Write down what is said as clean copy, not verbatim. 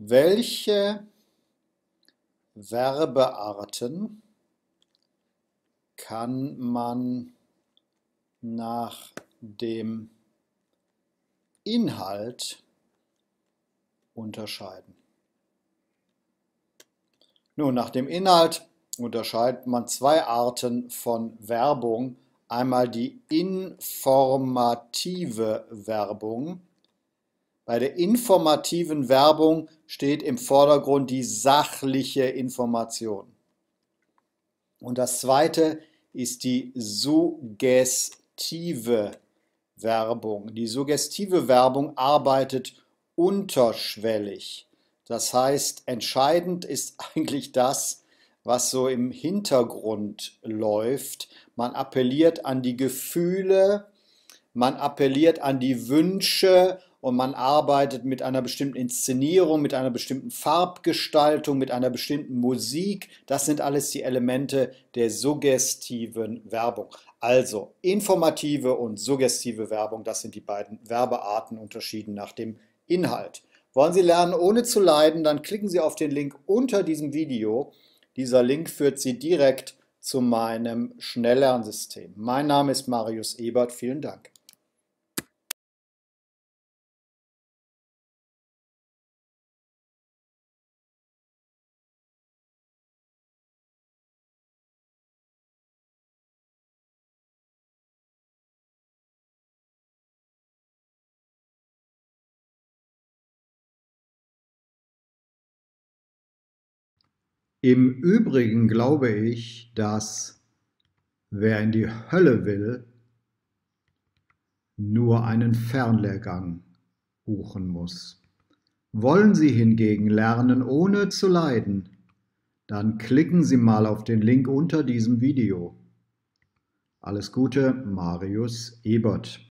Welche Verbearten kann man nach dem Inhalt unterscheiden? Nun, nach dem Inhalt unterscheidet man zwei Arten von Werbung. Einmal die informative Werbung. Bei der informativen Werbung steht im Vordergrund die sachliche Information. Und das zweite ist die suggestive Werbung. Die suggestive Werbung arbeitet unterschwellig. Das heißt, entscheidend ist eigentlich das, was so im Hintergrund läuft. Man appelliert an die Gefühle, man appelliert an die Wünsche und man arbeitet mit einer bestimmten Inszenierung, mit einer bestimmten Farbgestaltung, mit einer bestimmten Musik. Das sind alles die Elemente der suggestiven Werbung. Also informative und suggestive Werbung, das sind die beiden Werbearten, unterschieden nach dem Inhalt. Wollen Sie lernen, ohne zu leiden, dann klicken Sie auf den Link unter diesem Video. Dieser Link führt Sie direkt zu meinem Schnelllernsystem. Mein Name ist Marius Ebert. Vielen Dank. Im Übrigen glaube ich, dass wer in die Hölle will, nur einen Fernlehrgang buchen muss. Wollen Sie hingegen lernen, ohne zu leiden, dann klicken Sie mal auf den Link unter diesem Video. Alles Gute, Marius Ebert.